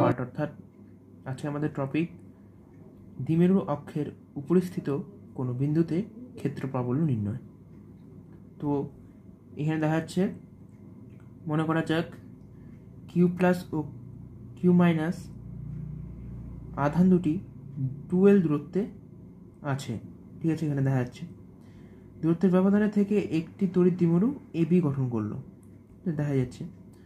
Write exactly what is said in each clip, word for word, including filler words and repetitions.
Part, অর্থাৎ আজকে আমাদের টপিক দ্বিমেরু অক্ষের উপরিস্থিত কোনো বিন্দুতে ক্ষেত্র প্রাবল্য নির্ণয়। তো এখানে দেখা যাচ্ছে, মনে করা যাক কিউ প্লাস ও কিউ মাইনাস আধান দুটি টুয়েলভ দূরত্বে আছে, ঠিক আছে। এখানে দেখা যাচ্ছে দূরত্বের ব্যবধানে থেকে একটি তড়িৎ দ্বিমেরু এ বি গঠন করলো, দেখা যাচ্ছে।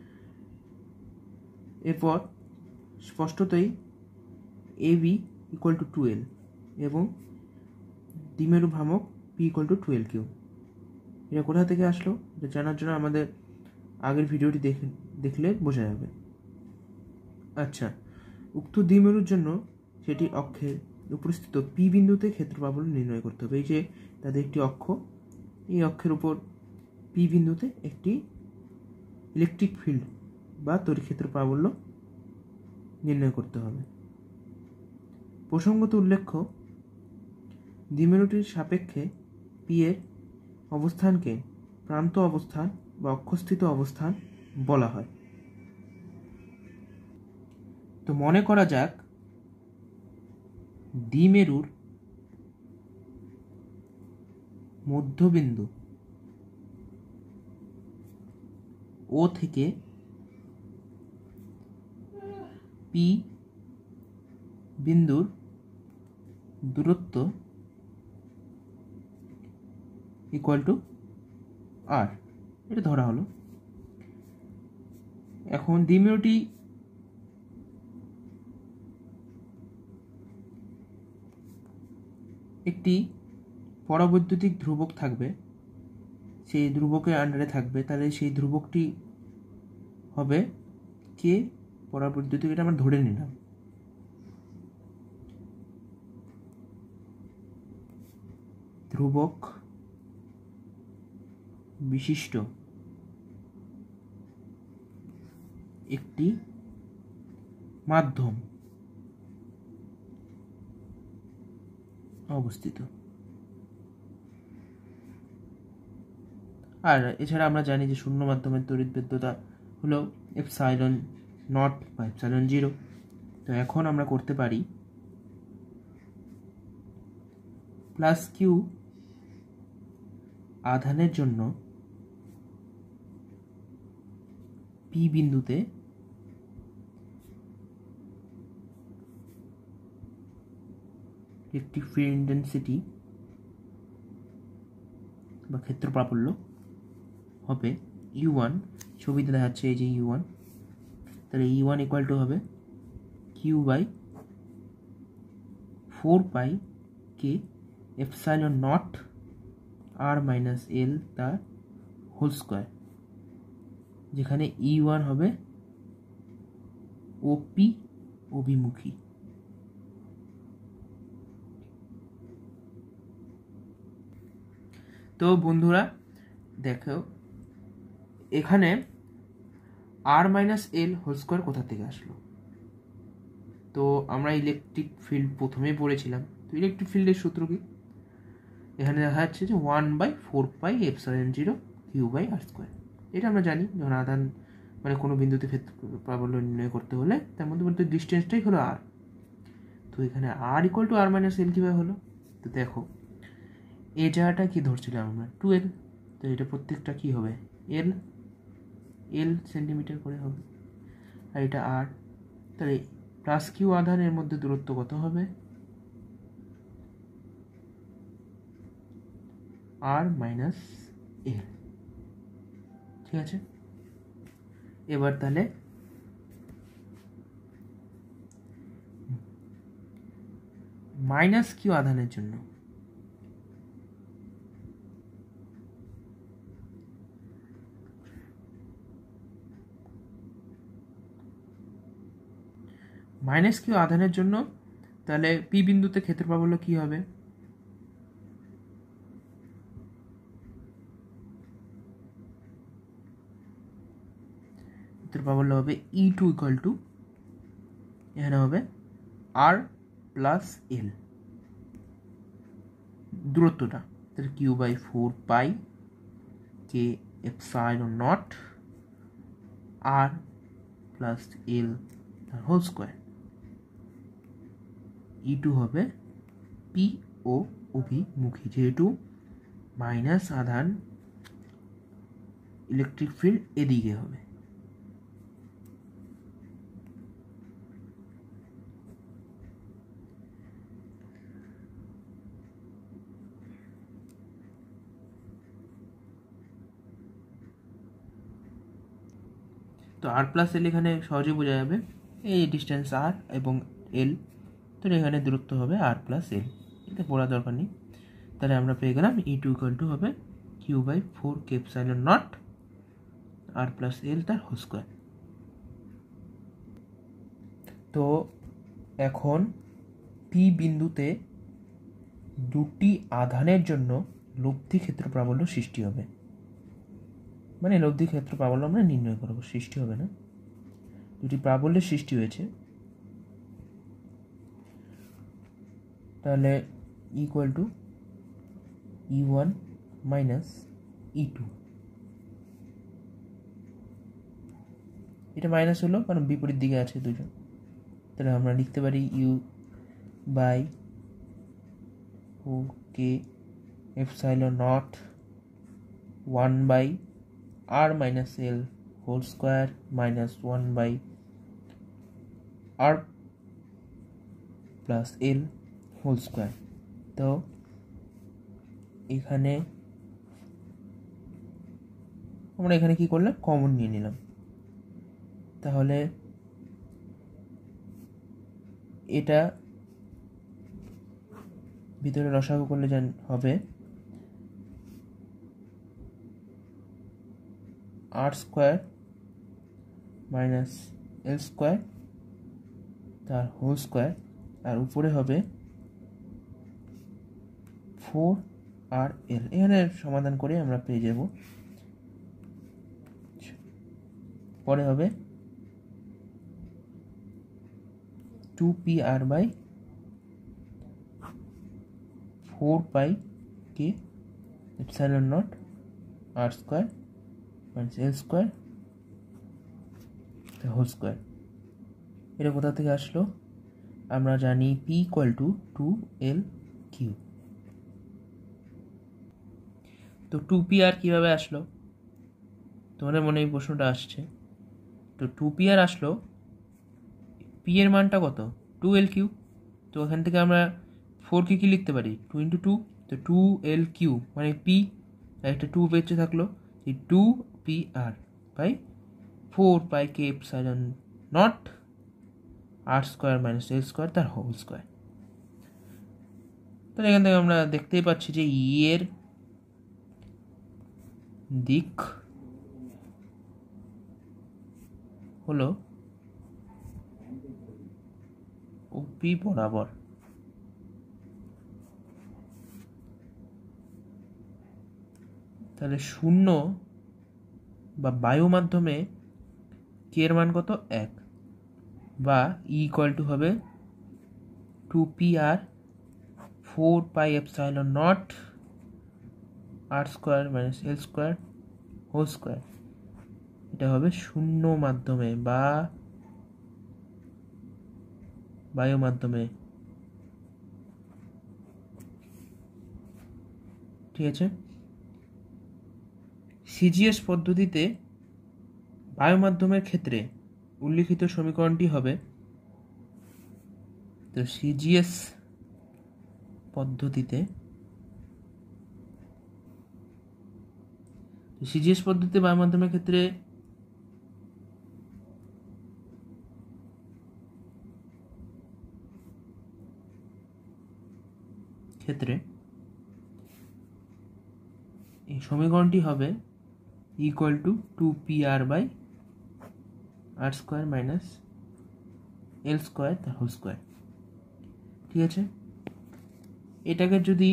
এরপর স্পষ্টতই A B equal to twelve এবং দ্বিমেরু ভ্রামক P equal to twelve Q. এটা কোথা থেকে আসলো এটা জানার জন্য আমাদের আগের ভিডিওটি দেখে দেখলে বোঝা যাবে। আচ্ছা, উক্ত দ্বিমেরুর জন্য সেটি অক্ষের উপরিস্থিত পি বিন্দুতে ক্ষেত্র প্রাবল্য নির্ণয় করতে হবে। এই যে তাদের একটি অক্ষ, এই অক্ষের উপর পি বিন্দুতে একটি ইলেকট্রিক ফিল্ড বা তড়িৎ ক্ষেত্র প্রাবল্য নির্ণয় করতে হবে। প্রসঙ্গত উল্লেখ্য, দ্বিমেরুটির সাপেক্ষে পি এর অবস্থানকে প্রান্ত অবস্থান বা অক্ষস্থিত অবস্থান বলা হয়। তো মনে করা যাক দ্বিমেরুর মধ্যবিন্দু ও থেকে পি বিন্দুর দূরত্ব ইকুয়াল টু আর, এটা ধরা হলো। এখন দ্বিমেরুটি একটি পরাবৈদ্যুতিক ধ্রুবক থাকবে, সেই ধ্রুবকের আন্ডারে থাকবে, তাহলে সেই ধ্রুবকটি হবে কে পরাবৈদ্যুতিক, এটা আমরা ধরে নিলাম। ধ্রুবক বিশিষ্ট একটি মাধ্যম অবস্থিত। আর এছাড়া আমরা জানি যে শূন্য মাধ্যমের তড়িৎভেদ্যতা হলো এপসাইলন নট বা এপসাইলন জিরো। তো এখন আমরা করতে পারি প্লাস কিউ আধানের জন্য পি বিন্দুতে একটি ফিল্ড ইন্টেন্সিটি বা ক্ষেত্র প্রাবল্য হবে ইউ ওয়ান। ছবিতে দেখা যাচ্ছে এই যে ইউ ওয়ান, তাহলে ইউ ওয়ান ইকুয়াল টু হবে Q by four pi K epsilon naught R minus L তার হোল স্কোয়ার, যেখানে ই ওয়ান হবে ওপি অভিমুখী। তো বন্ধুরা দেখো, এখানে আর মাইনাস এল হোল স্কোয়ার কোথা থেকে আসলো? তো আমরা ইলেকট্রিক ফিল্ড প্রথমেই পড়েছিলাম। তো ইলেকট্রিক ফিল্ডের সূত্র কি? এখানে দেখা যাচ্ছে যে one by four pi epsilon zero Q by R square. এটা আমরা জানি, যখন আধান মানে কোনো বিন্দুতে ক্ষেত্র প্রাবল্য নির্ণয় করতে হলে তার মধ্যে মধ্যে ডিস্টেন্সটাই হলো আর। তো এখানে R equal to R minus L কীভাবে হলো? তো দেখো, এ জায়গাটা কি ধরছিলাম আমরা টুয়েলভ, তো এটা প্রত্যেকটা কি হবে এল এল সেন্টিমিটার করে হবে, আর এটা আর। তাহলে প্লাস কিউ আধানের মধ্যে দূরত্ব কত হবে? আর মাইনাস এল, ঠিক আছে। এবার তাহলে মাইনাস কিউ আধানের জন্য মাইনাস কিউ আধানের জন্য তাহলে পি বিন্দুতে ক্ষেত্র প্রাবল্য কি হবে? ক্ষেত্র প্রাবল্য হবে ই টু ইকুয়াল টু, এখানে হবে আর প্লাস এল দূরত্বটা, তাহলে Q by four pi K epsilon naught R plus L তার হোল স্কোয়ার। ই টু হবে পি ও অভিমুখী, যেহেতু মাইনাস আধান ইলেকট্রিক ফিল্ড এদিকে হবে। তো আর প্লাস এল এখানে সহজে বোঝা যাবে, এই ডিস্টেন্স আর এবং এল, তো এখানে দূরত্ব হবে আর প্লাস এল, এটা পড়ার দরকার নেই। তাহলে আমরা পেয়ে গেলাম ই টু ইকুয়াল টু হবে Q by four K epsilon naught R plus L তার হোল স্কোয়ার। তো এখন পি বিন্দুতে দুটি আধানের জন্য লব্ধি ক্ষেত্র প্রাবল্য সৃষ্টি হবে, মানে লব্ধি ক্ষেত্র প্রাবল্য আমরা নির্ণয় করবো, সৃষ্টি হবে না, দুটি প্রাবল্যের সৃষ্টি হয়েছে। তাহলে equal to E one minus E two, এটা মাইনাস হলো কারণ বিপরীত দিকে আছে দুজন। তাহলে আমরা লিখতে পারি ইউ বাই ও K epsilon naught one by R minus L whole square minus one by R plus L whole square. তো এখানে আমরা এখানে কি করলাম, কমন নিয়ে নিলাম। তাহলে এটা ভিতরে রসাগু করলে যেন হবে আর স্কোয়ার মাইনাস এল স্কোয়ার তার হোল স্কোয়ার, আর উপরে হবে ফোর আর এল। এখানে সমাধান করে আমরা পেয়ে যাব, পরে হবে two P R by four pi K epsilon naught R square minus L square whole square. এটা কোথা থেকে আসলো, আমরা জানি P equal to two L Q. তো টু পি আর কীভাবে আসলো, তোমাদের মনে এই প্রশ্নটা আসছে। তো টু পি আর আসলো, পি এর মানটা কত, টু এল কিউ। তো ওখান থেকে আমরা ফোরকে কি লিখতে পারি, টু ইন্টু টু, তো টু এল কিউ মানে পি, একটা টু বেঁচে থাকলো, এই two P R by four pi K epsilon naught R square minus L square তার হোল স্কোয়ার। তাহলে এখান থেকে আমরা দেখতেই পাচ্ছি যে ই এর দিক হলো ওপি বরাবর। তাহলে শূন্য বা বায়ু মাধ্যমে কে এর মান কত, এক, বা ই ইকুয়াল টু হবে two P R four pi epsilon naught আর স্কোয়ার মাইনাস এল স্কোয়ার হোল স্কোয়ার। এটা হবে শূন্য মাধ্যমে বা বায়ু মাধ্যমে, ঠিক আছে। সিজিএস পদ্ধতিতে বায়ু মাধ্যমের ক্ষেত্রে উল্লিখিত সমীকরণটি হবে, তো সিজিএস পদ্ধতিতে সিজিএস পদ্ধতিতে বায়ু মাধ্যমের ক্ষেত্রে ক্ষেত্রে এই সমীকরণটি হবে equal to two P R by R square minus L square তার হোল স্কোয়ার, ঠিক আছে। এটাকে যদি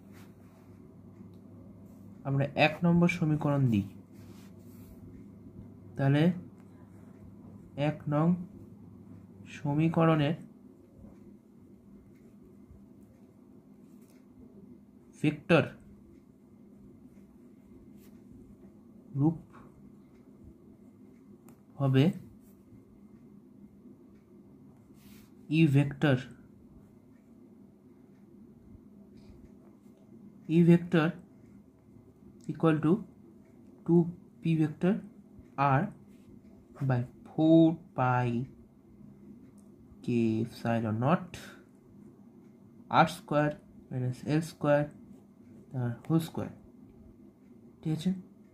আমরা এক নম্বর সমীকরণ দিই, তাহলে এক নং সমীকরণের ভেক্টর রূপ হবে E vector E vector equal to two P vector R by four pi K epsilon naught R square minus L square তার হোল স্কোয়ার। ঠিক আছে,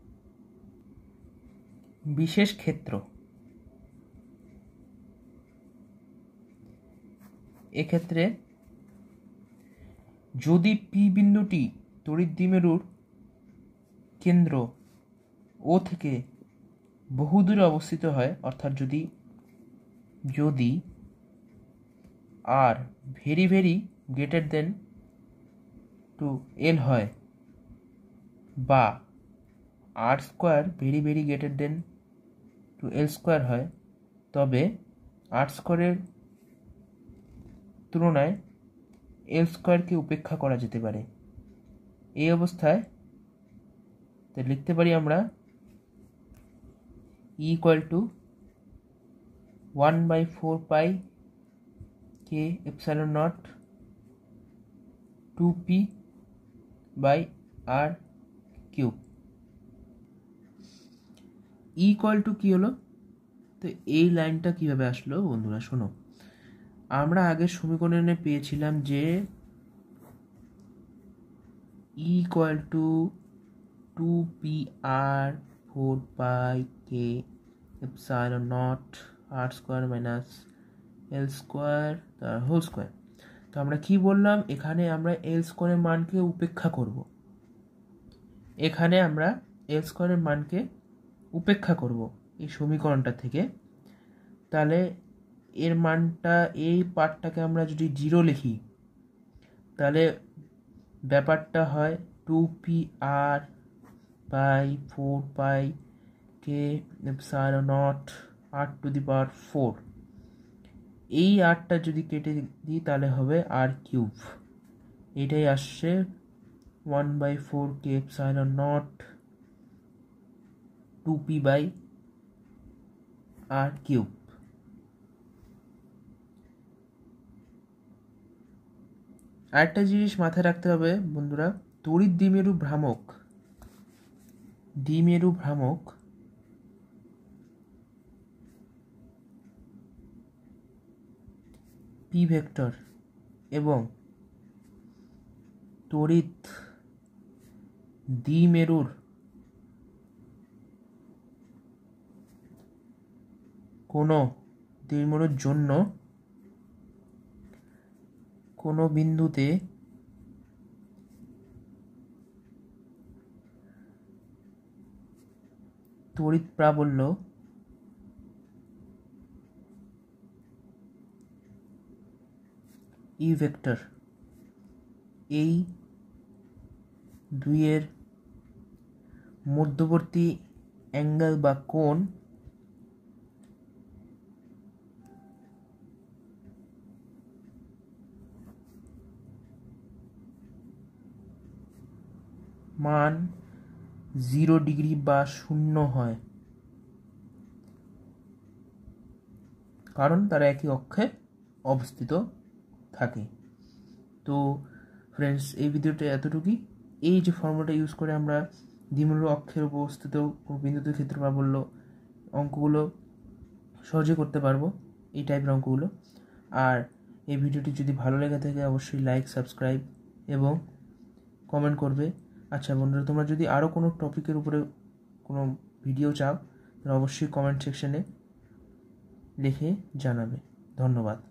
বিশেষ ক্ষেত্র। এক্ষেত্রে যদি পি বিন্দুটি তড়িৎ দ্বিমেরুর কেন্দ্র ও থেকে বহু দূরে অবস্থিত হয়, অর্থাৎ যদি যদি r very very greater than two l হয় বা r square very very greater than two l square হয়, তবে আর স্কোয়ারের তুলনায় এল স্কোয়ারকে উপেক্ষা করা যেতে পারে। এই অবস্থায় লিখতে পারি আমরা E equal to one by four pi K epsilon naught two p by r cube. E equal to কী হলো? তো এই লাইনটা কিভাবে আসলো বন্ধুরা শোনো, আমরা আগের সমীকরণে পেয়েছিলাম যে E equal to two P R four pi K epsilon naught R square minus L square তার হোল স্কোয়ার। তো আমরা কি বললাম, এখানে আমরা এল স্কোয়ারের মানকে উপেক্ষা করব, এখানে আমরা এল স্কোয়ারের মানকে উপেক্ষা করব এই সমীকরণটা থেকে। তাহলে এর মানটা, এই পার্টটাকে আমরা যদি জিরো লিখি তাহলে ব্যাপারটা হয় two P R by four pi K epsilon naught r to the power four. এই আরটা যদি কেটে দিই তাহলে হবে আর কিউব। এটাই আসছে one by four K epsilon naught two p by r cube. আরেকটা জিনিস মাথায় রাখতে হবে বন্ধুরা, তড়িৎ দ্বিমেরু ভ্রামক দ্বিমেরু ভ্রামক পি ভেক্টর এবং তড়িৎ দ্বিমেরুর কোনো দ্বিমেরুর জন্য কোনো বিন্দুতে তড়িৎ প্রাবল্য ই ভেক্টর এই দুইয়ের মধ্যবর্তী অ্যাঙ্গেল বা কোণ মান জিরো ডিগ্রি বা শূন্য হয়, কারণ তারা একই অক্ষে অবস্থিত থাকে। তো ফ্রেন্ডস, এই ভিডিওটা এতটুকুই। এই যে ফর্মুলাটা ইউজ করে আমরা দ্বিমেরু অক্ষের অবস্থিত বিন্দুতে ক্ষেত্র প্রাবল্য অঙ্কগুলো সহজে করতে পারবো, এই টাইপের অঙ্কগুলো। আর এই ভিডিওটি যদি ভালো লেগে থাকে অবশ্যই লাইক, সাবস্ক্রাইব এবং কমেন্ট করবে। আচ্ছা বন্ধুরা, তোমরা যদি আরও কোনো টপিকের উপরে কোনো ভিডিও চাও তাহলে অবশ্যই কমেন্ট সেকশনে লিখে জানাবে। ধন্যবাদ।